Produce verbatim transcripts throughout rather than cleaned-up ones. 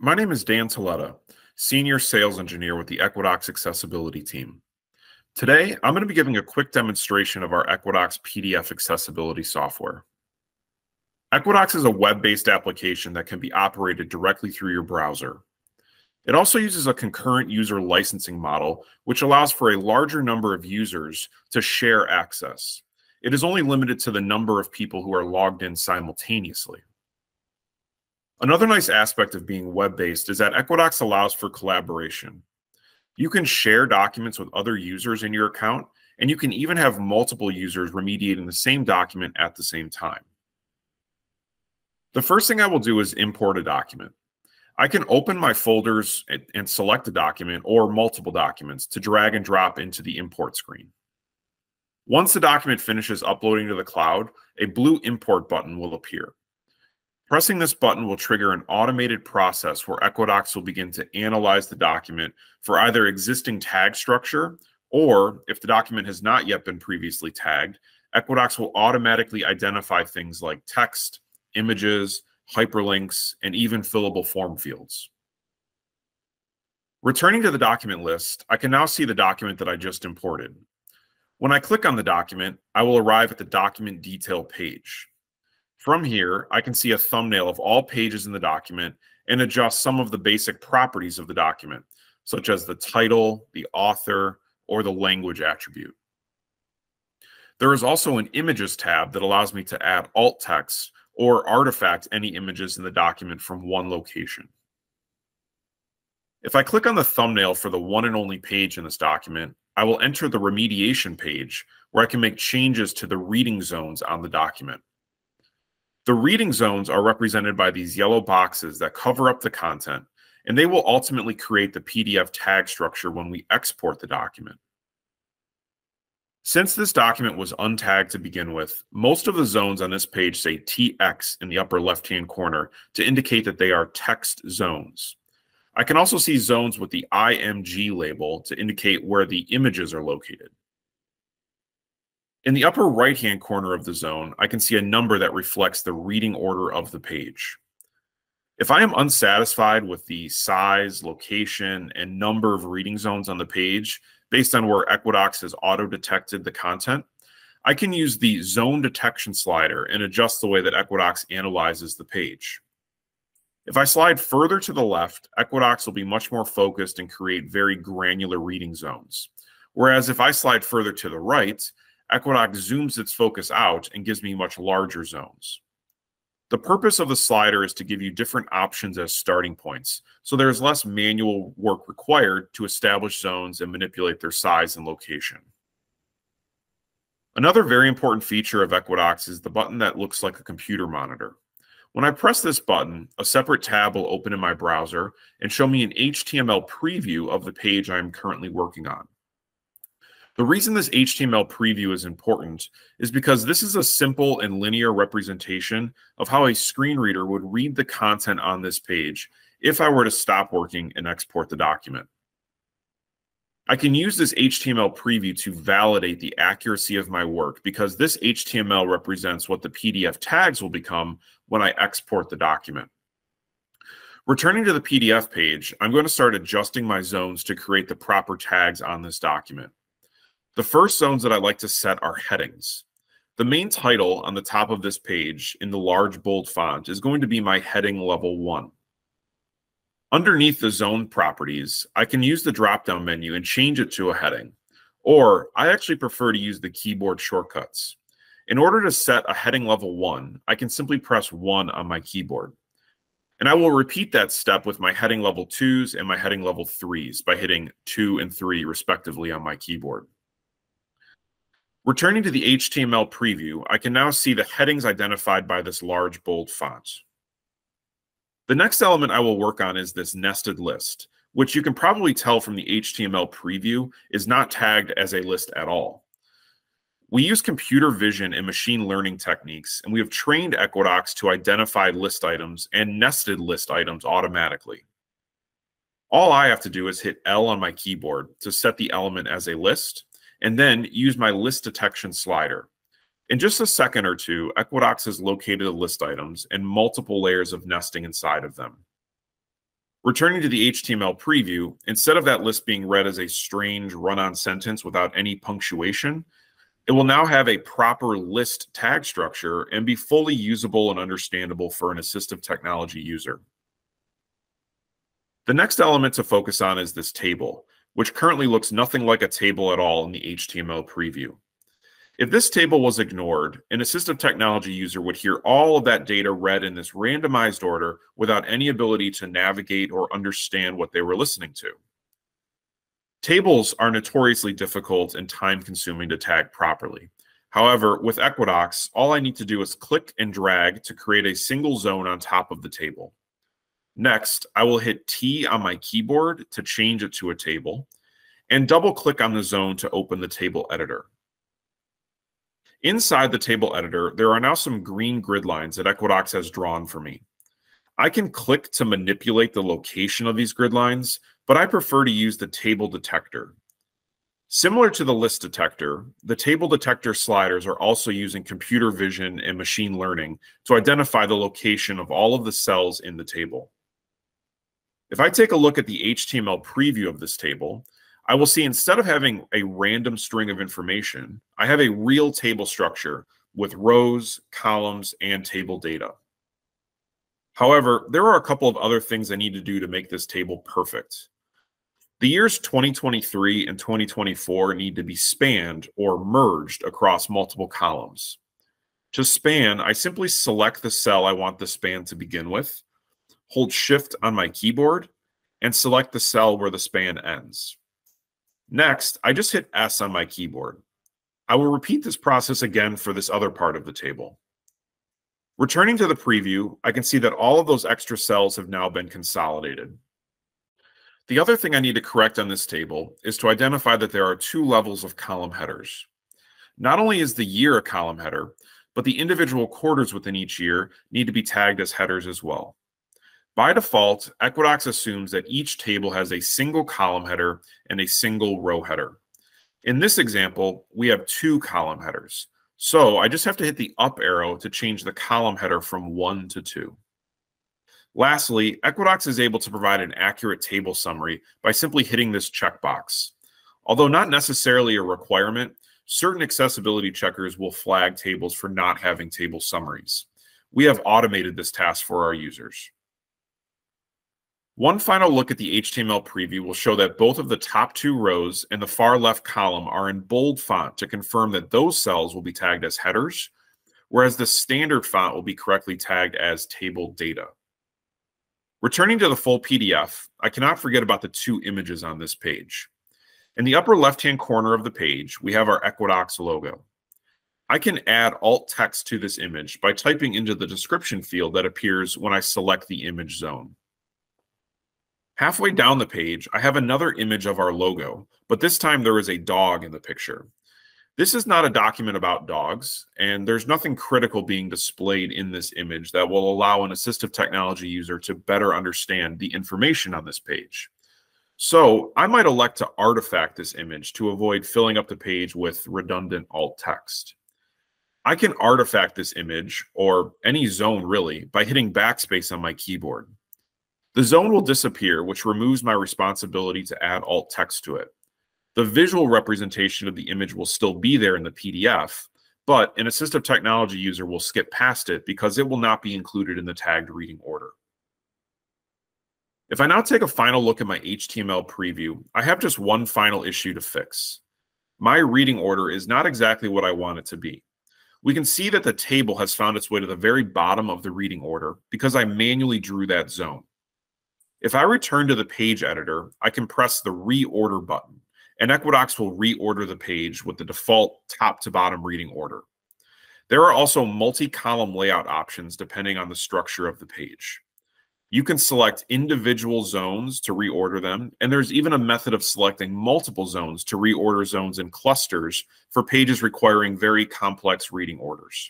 My name is Dan Toletta, Senior Sales Engineer with the Equinox Accessibility Team. Today, I'm going to be giving a quick demonstration of our Equinox P D F accessibility software. Equinox is a web-based application that can be operated directly through your browser. It also uses a concurrent user licensing model, which allows for a larger number of users to share access. It is only limited to the number of people who are logged in simultaneously. Another nice aspect of being web-based is that Equinox allows for collaboration. You can share documents with other users in your account, and you can even have multiple users remediating the same document at the same time. The first thing I will do is import a document. I can open my folders and select a document or multiple documents to drag and drop into the import screen. Once the document finishes uploading to the cloud, a blue import button will appear. Pressing this button will trigger an automated process where Equinox will begin to analyze the document for either existing tag structure, or if the document has not yet been previously tagged, Equinox will automatically identify things like text, images, hyperlinks, and even fillable form fields. Returning to the document list, I can now see the document that I just imported. When I click on the document, I will arrive at the document detail page. From here, I can see a thumbnail of all pages in the document and adjust some of the basic properties of the document, such as the title, the author, or the language attribute. There is also an Images tab that allows me to add alt text or artifact any images in the document from one location. If I click on the thumbnail for the one and only page in this document, I will enter the remediation page where I can make changes to the reading zones on the document. The reading zones are represented by these yellow boxes that cover up the content, and they will ultimately create the P D F tag structure when we export the document. Since this document was untagged to begin with, most of the zones on this page say T X in the upper left-hand corner to indicate that they are text zones. I can also see zones with the I M G label to indicate where the images are located. In the upper right-hand corner of the zone, I can see a number that reflects the reading order of the page. If I am unsatisfied with the size, location, and number of reading zones on the page, based on where Equinox has auto-detected the content, I can use the zone detection slider and adjust the way that Equinox analyzes the page. If I slide further to the left, Equinox will be much more focused and create very granular reading zones. Whereas if I slide further to the right, Equinox zooms its focus out and gives me much larger zones. The purpose of the slider is to give you different options as starting points, so there is less manual work required to establish zones and manipulate their size and location. Another very important feature of Equinox is the button that looks like a computer monitor. When I press this button, a separate tab will open in my browser and show me an H T M L preview of the page I am currently working on. The reason this H T M L preview is important is because this is a simple and linear representation of how a screen reader would read the content on this page if I were to stop working and export the document. I can use this H T M L preview to validate the accuracy of my work because this H T M L represents what the P D F tags will become when I export the document. Returning to the P D F page, I'm going to start adjusting my zones to create the proper tags on this document. The first zones that I like to set are headings. The main title on the top of this page in the large bold font is going to be my heading level one. Underneath the zone properties, I can use the drop-down menu and change it to a heading, or I actually prefer to use the keyboard shortcuts. In order to set a heading level one, I can simply press one on my keyboard. And I will repeat that step with my heading level twos and my heading level threes by hitting two and three respectively on my keyboard. Returning to the H T M L preview, I can now see the headings identified by this large bold font. The next element I will work on is this nested list, which you can probably tell from the H T M L preview is not tagged as a list at all. We use computer vision and machine learning techniques, and we have trained Equinox to identify list items and nested list items automatically. All I have to do is hit L on my keyboard to set the element as a list, and then use my list detection slider. In just a second or two, Equinox has located the list items and multiple layers of nesting inside of them. Returning to the H T M L preview, instead of that list being read as a strange run-on sentence without any punctuation, it will now have a proper list tag structure and be fully usable and understandable for an assistive technology user. The next element to focus on is this table, which currently looks nothing like a table at all in the H T M L preview. If this table was ignored, an assistive technology user would hear all of that data read in this randomized order without any ability to navigate or understand what they were listening to. Tables are notoriously difficult and time-consuming to tag properly. However, with Equidox, all I need to do is click and drag to create a single zone on top of the table. Next, I will hit T on my keyboard to change it to a table, and double-click on the zone to open the table editor. Inside the table editor, there are now some green grid lines that Equidox has drawn for me. I can click to manipulate the location of these grid lines, but I prefer to use the table detector. Similar to the list detector, the table detector sliders are also using computer vision and machine learning to identify the location of all of the cells in the table. If I take a look at the H T M L preview of this table, I will see instead of having a random string of information, I have a real table structure with rows, columns, and table data. However, there are a couple of other things I need to do to make this table perfect. The years twenty twenty-three and twenty twenty-four need to be spanned or merged across multiple columns. To span, I simply select the cell I want the span to begin with, hold Shift on my keyboard, and select the cell where the span ends. Next, I just hit S on my keyboard. I will repeat this process again for this other part of the table. Returning to the preview, I can see that all of those extra cells have now been consolidated. The other thing I need to correct on this table is to identify that there are two levels of column headers. Not only is the year a column header, but the individual quarters within each year need to be tagged as headers as well. By default, Equidox assumes that each table has a single column header and a single row header. In this example, we have two column headers. So I just have to hit the up arrow to change the column header from one to two. Lastly, Equidox is able to provide an accurate table summary by simply hitting this checkbox. Although not necessarily a requirement, certain accessibility checkers will flag tables for not having table summaries. We have automated this task for our users. One final look at the H T M L preview will show that both of the top two rows and the far left column are in bold font to confirm that those cells will be tagged as headers, whereas the standard font will be correctly tagged as table data. Returning to the full P D F, I cannot forget about the two images on this page. In the upper left-hand corner of the page, we have our Equidox logo. I can add alt text to this image by typing into the description field that appears when I select the image zone. Halfway down the page, I have another image of our logo, but this time there is a dog in the picture. This is not a document about dogs, and there's nothing critical being displayed in this image that will allow an assistive technology user to better understand the information on this page. So I might elect to artifact this image to avoid filling up the page with redundant alt text. I can artifact this image, or any zone really, by hitting backspace on my keyboard. The zone will disappear, which removes my responsibility to add alt text to it. The visual representation of the image will still be there in the P D F, but an assistive technology user will skip past it because it will not be included in the tagged reading order. If I now take a final look at my H T M L preview, I have just one final issue to fix. My reading order is not exactly what I want it to be. We can see that the table has found its way to the very bottom of the reading order because I manually drew that zone. If I return to the page editor, I can press the reorder button, and Equidox will reorder the page with the default top to bottom reading order. There are also multi-column layout options depending on the structure of the page. You can select individual zones to reorder them, and there's even a method of selecting multiple zones to reorder zones in clusters for pages requiring very complex reading orders.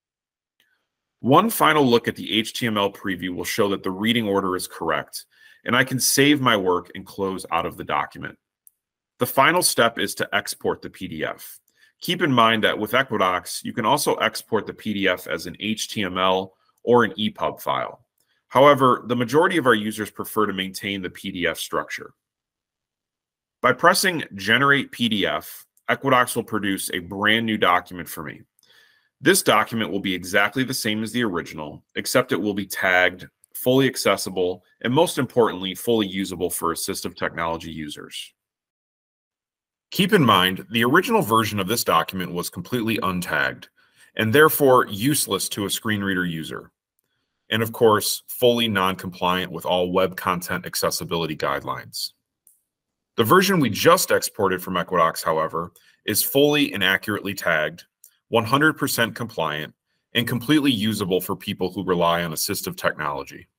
One final look at the H T M L preview will show that the reading order is correct, and I can save my work and close out of the document. The final step is to export the P D F. Keep in mind that with Equidox, you can also export the P D F as an H T M L or an E P U B file. However, the majority of our users prefer to maintain the P D F structure. By pressing Generate P D F, Equinox will produce a brand new document for me. This document will be exactly the same as the original, except it will be tagged, fully accessible, and most importantly, fully usable for assistive technology users. Keep in mind, the original version of this document was completely untagged, and therefore useless to a screen reader user. And of course, fully non-compliant with all web content accessibility guidelines. The version we just exported from Equinox, however, is fully and accurately tagged, one hundred percent compliant, and completely usable for people who rely on assistive technology.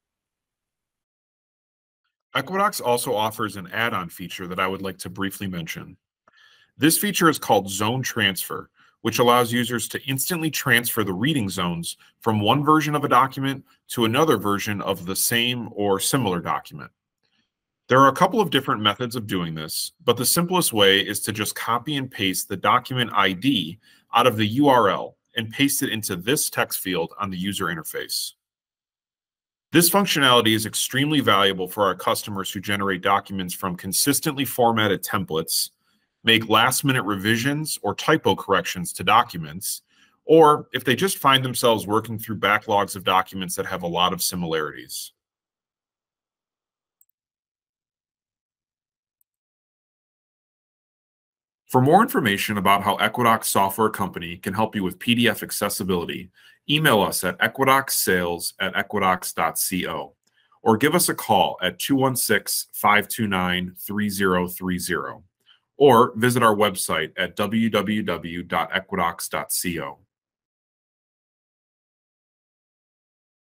Equinox also offers an add-on feature that I would like to briefly mention. This feature is called Zone Transfer, which allows users to instantly transfer the reading zones from one version of a document to another version of the same or similar document. There are a couple of different methods of doing this, but the simplest way is to just copy and paste the document I D out of the U R L and paste it into this text field on the user interface. This functionality is extremely valuable for our customers who generate documents from consistently formatted templates, make last-minute revisions or typo corrections to documents, or if they just find themselves working through backlogs of documents that have a lot of similarities. For more information about how Equinox Software Company can help you with P D F accessibility, email us at equinoxsales at equinox dot co or give us a call at two one six, five two nine, three zero three zero or visit our website at w w w dot equinox dot co.